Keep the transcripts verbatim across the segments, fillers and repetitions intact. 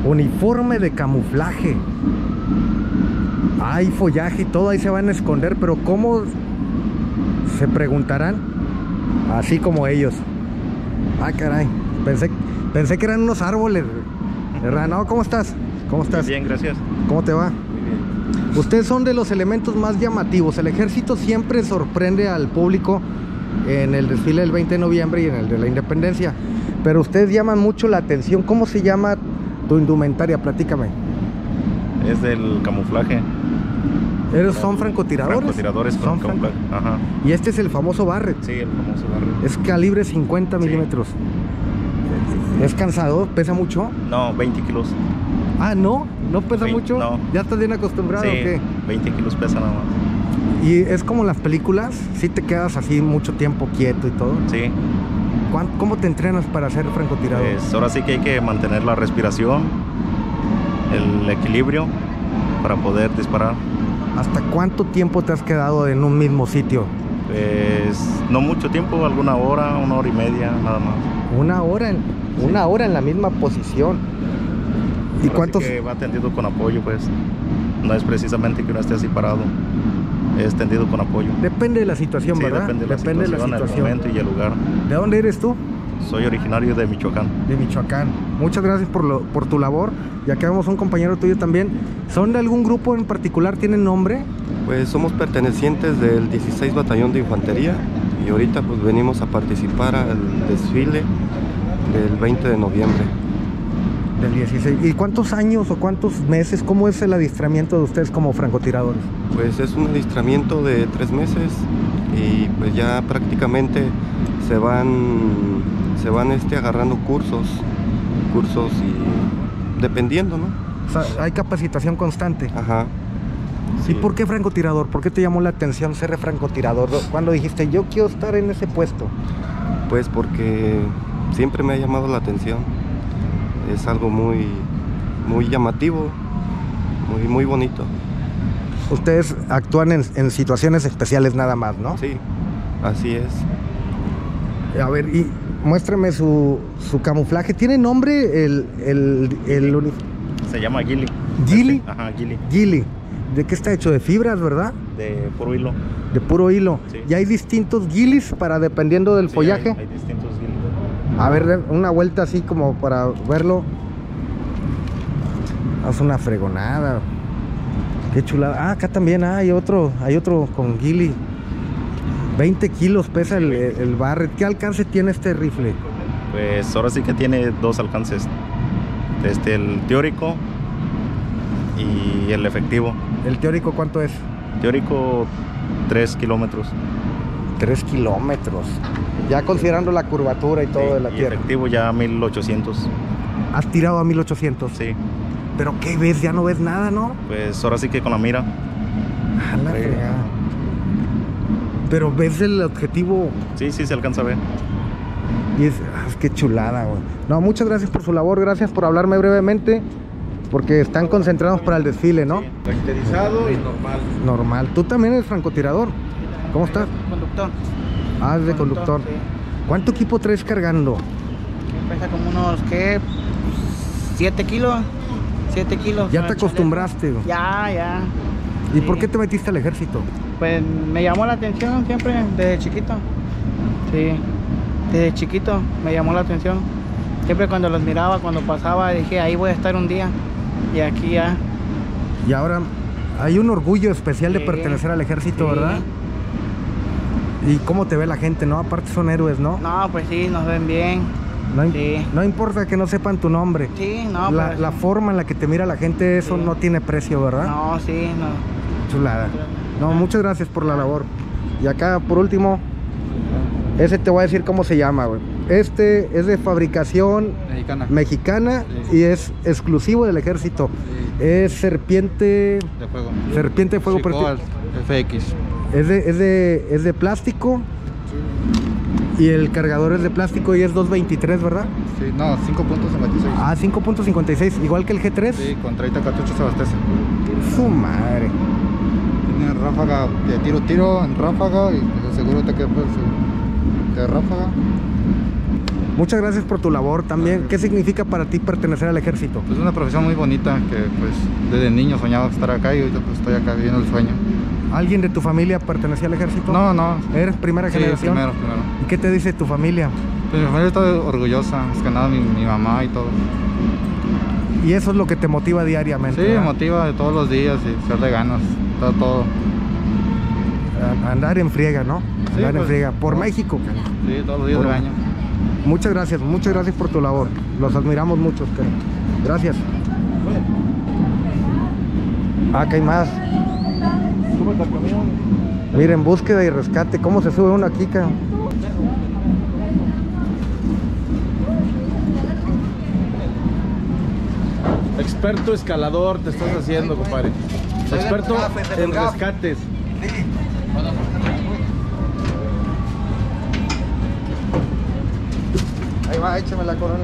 Uniforme de camuflaje. Hay follaje y todo, ahí se van a esconder, pero ¿cómo? Se preguntarán. Así como ellos. Ah, caray. Pensé, pensé que eran unos árboles. ¿Verdad? No, ¿cómo estás? ¿Cómo estás? Bien, gracias. ¿Cómo te va? Muy bien. Ustedes son de los elementos más llamativos. El ejército siempre sorprende al público en el desfile del veinte de noviembre y en el de la independencia. Pero ustedes llaman mucho la atención. ¿Cómo se llama tu indumentaria? Platícame. Es del camuflaje. ¿Eres, ¿Son francotiradores? Francotiradores con camuflaje. Ajá. Y este es el famoso Barrett. Sí, el famoso Barrett. Es calibre cincuenta Sí. milímetros. ¿Es cansado? ¿Pesa mucho? No, veinte kilos. Ah, ¿no? ¿No pesa veinte, mucho? no. ¿Ya estás bien acostumbrado Sí, o qué? veinte kilos pesa nada más. ¿Y es como las películas? ¿Sí te quedas así mucho tiempo quieto y todo? Sí. ¿Cómo te entrenas para ser francotirador? Pues ahora sí que hay que mantener la respiración, el equilibrio para poder disparar. ¿Hasta cuánto tiempo te has quedado en un mismo sitio? Pues no mucho tiempo, alguna hora, una hora y media, nada más. Una hora en, Sí. una hora en la misma posición. ¿Y Ahora cuántos? sí que va tendido con apoyo, pues. No es precisamente que uno esté así parado, es tendido con apoyo. Depende de la situación, Sí, ¿verdad? depende de la situación, el momento y el lugar. ¿De dónde eres tú? Soy originario de Michoacán. De Michoacán. Muchas gracias por, lo, por tu labor. Y acá vemos un compañero tuyo también. ¿Son de algún grupo en particular? ¿Tienen nombre? Pues somos pertenecientes del dieciséis Batallón de Infantería y ahorita pues venimos a participar al desfile del veinte de noviembre. Del dieciséis. ¿Y cuántos años o cuántos meses? ¿Cómo es el adiestramiento de ustedes como francotiradores? Pues es un adiestramiento de tres meses y pues ya prácticamente se van, se van este, agarrando cursos, cursos y dependiendo, ¿no? O sea, hay capacitación constante. Ajá. ¿Y por qué francotirador? ¿Por qué te llamó la atención ser francotirador? Cuando dijiste, yo quiero estar en ese puesto. Pues porque siempre me ha llamado la atención. Es algo muy, muy llamativo, muy, muy bonito. Ustedes actúan en, en situaciones especiales nada más, ¿no? Sí, así es. A ver, y muéstrame su, su camuflaje. ¿Tiene nombre el, el, el uni- Se llama Gili. ¿Gili? Ajá, Gili. Gili? ¿De qué está hecho? De fibras, ¿verdad? De puro hilo. De puro hilo. Sí. ¿Y hay distintos gilis para dependiendo del Sí, follaje? Hay, hay distintos Gili. A ver, una vuelta así como para verlo. Haz una fregonada. Qué chulada. Ah, acá también hay otro, hay otro con Gili. veinte kilos pesa el, el Barrett. ¿Qué alcance tiene este rifle? Pues ahora sí que tiene dos alcances. Este, el teórico y el efectivo. ¿El teórico cuánto es? Teórico tres kilómetros. Tres kilómetros. Ya considerando la curvatura y todo Sí, de la y tierra. efectivo ya mil ochocientos. Has tirado a mil ochocientos. Sí. ¿Pero qué ves? Ya no ves nada, ¿no? Pues ahora sí que con la mira. A la Sí. fregada. Pero ves el objetivo Sí, sí se alcanza a ver. y es, ah, es que chulada, güey. No, muchas gracias por su labor, gracias por hablarme brevemente, porque están concentrados para el desfile, ¿no? Caracterizado y normal. Normal. ¿Tú también eres francotirador? ¿Cómo estás? Conductor. Ah, es de conductor. Sí. ¿Cuánto equipo traes cargando? Pesa como unos, ¿qué? siete kilos. siete kilos. ¿Ya con te el chaleco. acostumbraste? güey? Ya, ya. ¿Y Sí. por qué te metiste al ejército? Pues me llamó la atención siempre, desde chiquito. Sí, desde chiquito me llamó la atención. Siempre cuando los miraba, cuando pasaba, dije, ahí voy a estar un día. Y aquí ya. Y ahora hay un orgullo especial de Sí. pertenecer al ejército, Sí. ¿verdad? ¿Y cómo te ve la gente, no? Aparte son héroes, ¿no? No, pues sí, nos ven bien. No, im- Sí. no importa que no sepan tu nombre. Sí, no, la, pues, la forma en la que te mira la gente, eso Sí. no tiene precio, ¿verdad? No, sí, no. Chulada. No, Ah. muchas gracias por la labor. Y acá, por último, ese te voy a decir cómo se llama, güey. Este es de fabricación Mexicana. mexicana Sí. y es exclusivo del ejército. Sí. Es serpiente, De fuego. serpiente de fuego. Chico pero al F X. es de, es de, es de plástico y el cargador es de plástico y es dos veintitrés, ¿verdad? Sí, no, cinco punto cincuenta y seis. Ah, cinco punto cincuenta y seis, igual que el G tres. Sí, con treinta cartuchos se abastece. Su madre. Tiene ráfaga de tiro tiro en ráfaga y pues, seguro te queda pues, de ráfaga. Muchas gracias por tu labor también. ¿Qué significa para ti pertenecer al ejército? Es una profesión muy bonita que pues desde niño soñaba estar acá y ahorita pues estoy acá viviendo el sueño. ¿Alguien de tu familia pertenecía al ejército? No, no. ¿Eres primera Sí, generación? primero, primero. ¿Y qué te dice tu familia? Pues mi familia está orgullosa, es que nada, mi, mi mamá y todo. Y eso es lo que te motiva diariamente. Sí, me ¿verdad? motiva de todos los días y echarle ganas, todo, todo. A- Andar en friega, ¿no? Sí, Andar en pues, friega. Por no. México. cara. Sí, todos los días Por- del año. Muchas gracias, muchas gracias por tu labor. Los admiramos mucho, cara. Gracias. Ah, que hay más. Miren, búsqueda y rescate. ¿Cómo se sube uno aquí, cara? Experto escalador te estás haciendo, compadre. Experto en rescates. Ahí va, échame la corona.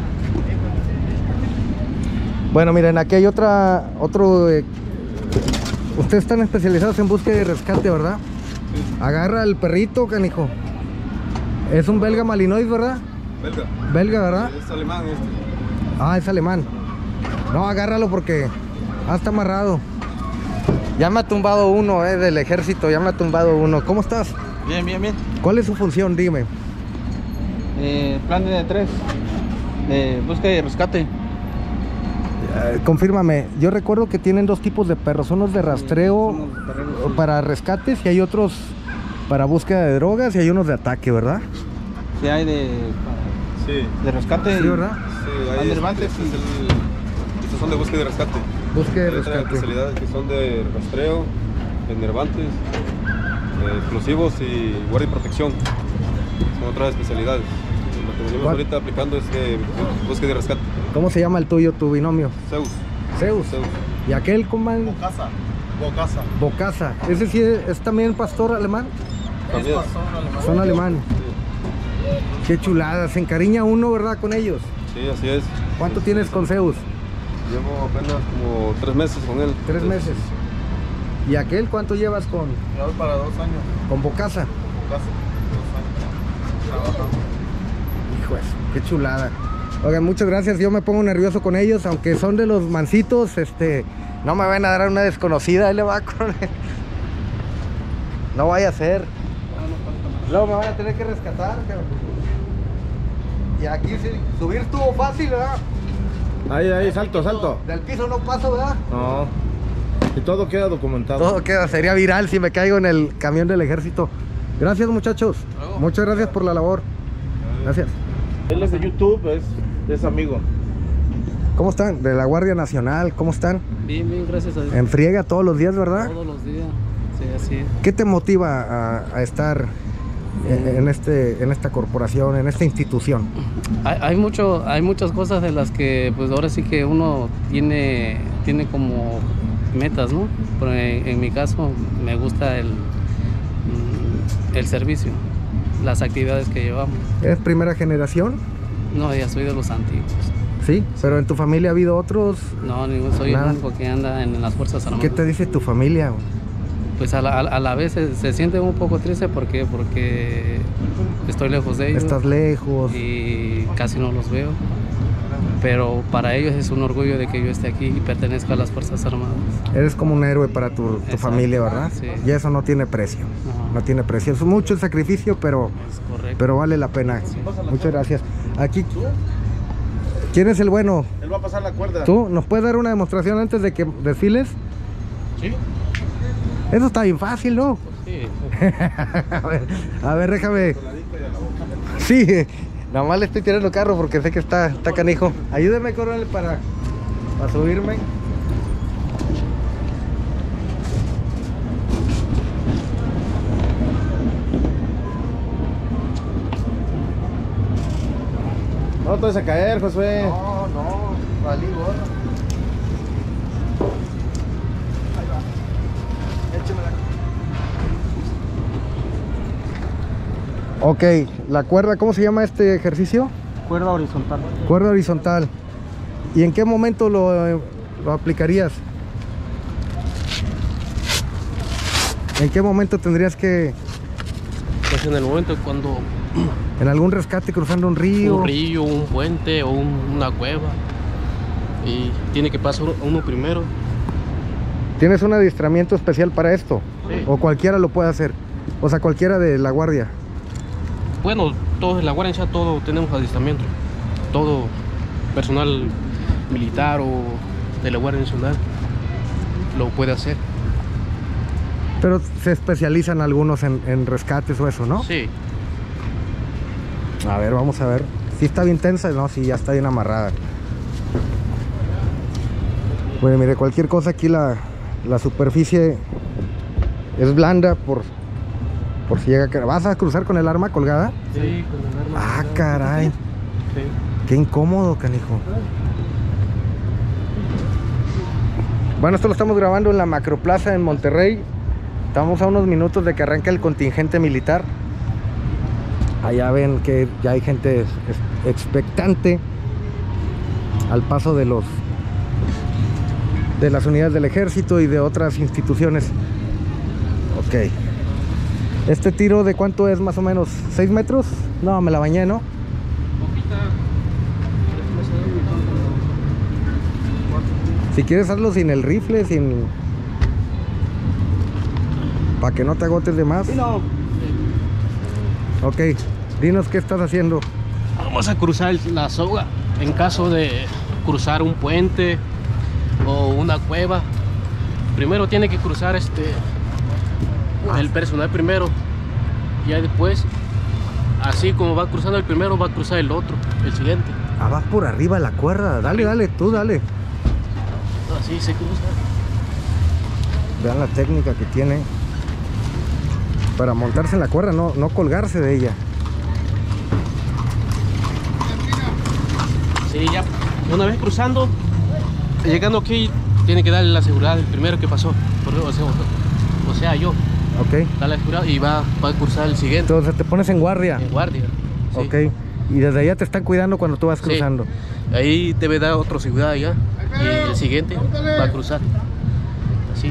Bueno, miren, aquí hay otra, otro... eh, ustedes están especializados en búsqueda y rescate, ¿verdad? Agarra al perrito, canijo. Es un belga malinois, ¿verdad? Belga. Belga, ¿verdad? Es alemán este. Ah, es alemán. No, agárralo porque... Ah, está amarrado. Ya me ha tumbado uno, eh, del ejército. Ya me ha tumbado uno. ¿Cómo estás? Bien, bien, bien. ¿Cuál es su función? Dime. Eh, plan de tres. De búsqueda y rescate. Eh, confírmame, yo recuerdo que tienen dos tipos de perros, unos de rastreo para rescates y hay otros para búsqueda de drogas y hay unos de ataque, ¿verdad? Sí, hay de, Sí, de rescate. Sí, ¿verdad? sí, ahí Van es, Cervantes este y- es el- estos son de búsqueda y rescate. Búsqueda y Hay otras rescate. especialidades que son de rastreo, enervantes, eh, explosivos y guardia y protección. Son otras especialidades. Lo que venimos ¿Cuál? ahorita aplicando es que búsqueda y rescate. ¿Cómo se llama el tuyo, tu binomio? Zeus. Zeus. Zeus. ¿Y aquel, comán? Bocasa. Bocasa. Bocasa. ¿Ese sí es, es también pastor alemán? También. Son alemán. Qué chulada, se encariña uno, ¿verdad? Con ellos. Sí, así es. ¿Cuánto tienes con Zeus? Llevo apenas como tres meses con él. Tres meses. ¿Y aquel cuánto llevas con, Ya voy para dos años. con Bocasa? Bocasa. Dos años. Trabajando. Hijo, qué chulada. Oigan, muchas gracias. Yo me pongo nervioso con ellos, aunque son de los mansitos, este, no me van a dar una desconocida. Ahí le va con él. No vaya a ser. Luego me van a tener que rescatar, cabrón. Y aquí sí, subir estuvo fácil, ¿verdad? Ahí, ahí, salto, salto. Del piso no paso, ¿verdad? No. Y todo queda documentado. Todo queda, sería viral si me caigo en el camión del ejército. Gracias, muchachos. Muchas gracias por la labor. Gracias. Él es de YouTube, es, es amigo. ¿Cómo están? De la Guardia Nacional, ¿cómo están? Bien, bien, gracias a Dios. En friega todos los días, ¿verdad? Todos los días. Sí, así es. ¿Qué te motiva a, a estar en, en este, en esta corporación, en esta institución? Hay, hay mucho, hay muchas cosas de las que, pues ahora sí que uno tiene, tiene como metas, ¿no? Pero en, en mi caso me gusta el, mm, el servicio, las actividades que llevamos. ¿Eres primera generación? No, ya soy de los antiguos. Sí, pero en tu familia ha habido otros. No, ningún, soy Nada. el único que anda en las Fuerzas Armadas. ¿Qué te dice tu familia? Pues a la, a, a la vez se, se siente un poco triste porque, porque estoy lejos de ellos. Estás lejos. Y casi no los veo, pero para ellos es un orgullo de que yo esté aquí y pertenezca a las Fuerzas Armadas. Eres como un héroe para tu, tu Exacto, familia, ¿verdad? sí. Y eso no tiene precio. No. No tiene precio. Es mucho el sacrificio, pero, Es correcto. pero vale la pena. Muchas gracias. Aquí, ¿quién es el bueno? Él va a pasar la cuerda. ¿Tú? ¿Nos puedes dar una demostración antes de que desfiles? Sí. Eso está bien fácil, ¿no? Sí. a ver, a ver, déjame. Sí, nada más le estoy tirando carro porque sé que está, está canijo. Ayúdeme, coronel, para, para subirme. No te vas a caer, Josué. No, no, valí gorro. Ahí va. Échemela. Ok, la cuerda, ¿cómo se llama este ejercicio? Cuerda horizontal. Cuerda horizontal. ¿Y en qué momento lo, lo aplicarías? ¿En qué momento tendrías que...? Pues en el momento cuando en algún rescate cruzando un río. Un río, un puente o un- una cueva. Y tiene que pasar uno primero. ¿Tienes un adiestramiento especial para esto? Sí. ¿O cualquiera lo puede hacer? O sea, cualquiera de la guardia. Bueno, todos en la Guardia Nacional, todo tenemos adiestramiento. Todo personal militar o de la Guardia Nacional lo puede hacer. Pero se especializan algunos en, en rescates o eso, ¿no? Sí. A ver, vamos a ver. Si está bien tensa, no, si ya está bien amarrada. Bueno, mire, cualquier cosa aquí la, la superficie es blanda por, por si llega a... ¿Vas a cruzar con el arma colgada? Sí, con el arma. Ah, caray. Sí. Qué incómodo, canijo. Bueno, esto lo estamos grabando en la Macroplaza en Monterrey. Estamos a unos minutos de que arranque el contingente militar. Allá ven que ya hay gente ex- expectante al paso de los de las unidades del ejército y de otras instituciones. Ok. ¿Este tiro de cuánto es más o menos? ¿seis metros? No, me la bañé, ¿no? Si quieres hazlo sin el rifle, sin... para que no te agotes de más. No. Ok, dinos qué estás haciendo. Vamos a cruzar la soga en caso de cruzar un puente o una cueva. Primero tiene que cruzar este el personal primero. Ya después, así como va cruzando el primero, va a cruzar el otro, el siguiente. Ah, vas por arriba de la cuerda. Dale, dale, tú dale. Así se cruza. Vean la técnica que tiene para montarse en la cuerda, no, no colgarse de ella. Sí, ya una vez cruzando, llegando aquí, tiene que darle la seguridad del primero que pasó. O sea, o sea yo, Ok. darle la seguridad y va, va a cruzar el siguiente. Entonces te pones en guardia. En guardia. Sí. Ok. Y desde allá te están cuidando cuando tú vas Sí. cruzando. Ahí debe dar otro seguridad ya. Y el siguiente va a cruzar. Así.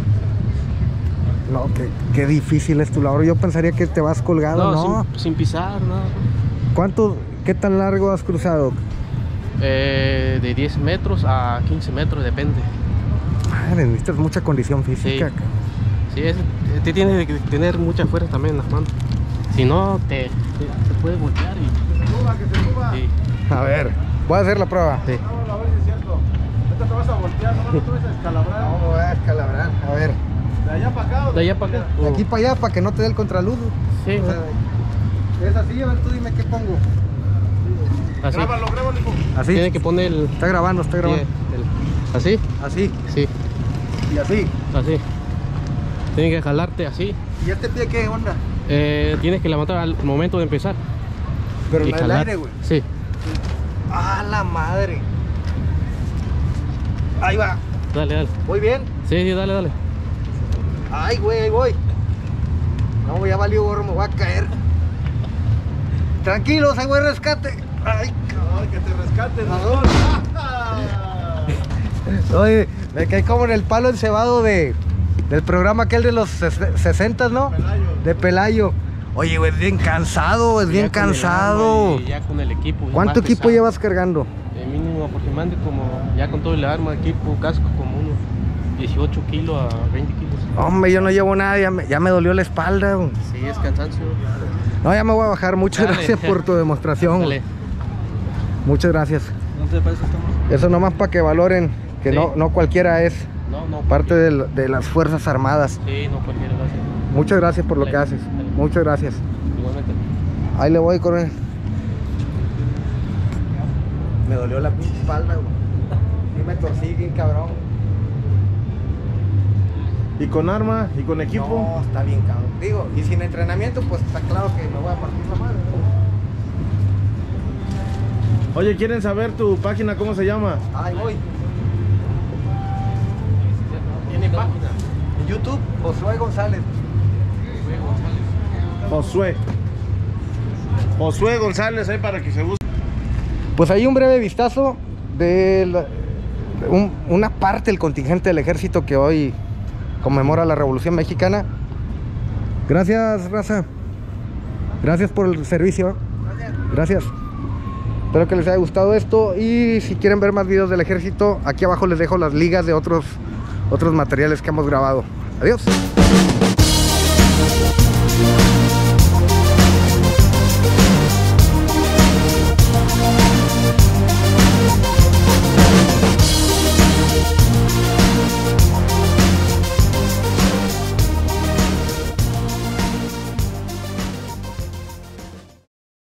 No, qué, qué difícil es tu labor. Yo pensaría que te vas colgado, ¿no? Sin, sin pisar, nada. ¿Cuánto, qué tan largo has cruzado? Eh, de diez metros a quince metros, depende. Madre, necesitas mucha condición física. Sí. Sí, es, te tienes que tener mucha fuerza también en las manos. Si no, te, te, te puede voltear y... Sí. A ver, voy a hacer la prueba. Sí. Vamos a ver si es cierto. Ahorita te vas a voltear, no te vas a descalabrar. No, voy a descalabrar. A ver, ¿De allá para acá? o De allá para acá. de aquí para allá para que no te dé el contraluz. Sí, O sea, es así, a ver, tú dime qué pongo. así. Grábalo, grábalo, hijo. Así. Tiene que poner el... Está grabando, está grabando. el- ¿Así? Así Sí, y así. así. Tiene que jalarte así. ¿Y este pie qué onda? Eh, tienes que levantar al momento de empezar. Pero y en el jalar. aire, güey. Sí. ¡Ah, la madre! Ahí va. Dale, dale. ¿Voy bien? Sí, sí, dale, dale. Ay, güey, ahí voy. No, ya valió gorro, me voy a caer. Tranquilos, ahí voy a rescate. Ay, Ay, que te rescates. cabrón. Oye, me caí como en el palo encebado de, del programa aquel de los sesenta, ¿no? Pelayo. De Pelayo. Oye, güey, es bien cansado, es bien Ya con el cansado. arma y ya con el equipo. es ¿Cuánto más equipo pesado. llevas cargando? De mínimo aproximadamente como, ya con todo el arma, equipo, casco, como unos dieciocho kilos a veinte kilos. Hombre, yo no llevo nada, ya me, ya me dolió la espalda. Güey. Sí, es cansancio. No, ya me voy a bajar. Muchas Dale. gracias por tu demostración. Dale. Muchas gracias. ¿No te parece que estamos? Eso nomás para que valoren que Sí. no, no cualquiera es No, no. parte de, de las Fuerzas Armadas. Sí, no cualquiera lo hace. Muchas gracias por lo Dale. que haces. Dale. Muchas gracias. Igualmente. Ahí le voy, coronel. Me dolió la pinche espalda, güey. Y me torcí bien cabrón. ¿Y con arma? ¿Y con equipo? No, está bien cabrón. Digo, y sin entrenamiento, pues está claro que me voy a partir la madre. Oye, ¿quieren saber tu página cómo se llama? Ahí voy. ¿Tiene página? En YouTube, Josué González. Josué. Josué González, ahí para que se busque. Pues hay un breve vistazo de la- un- una parte del contingente del ejército que hoy conmemora la Revolución Mexicana. Gracias, raza. Gracias por el servicio. Gracias. Espero que les haya gustado esto y si quieren ver más videos del ejército, aquí abajo les dejo las ligas de otros, otros materiales que hemos grabado. Adiós.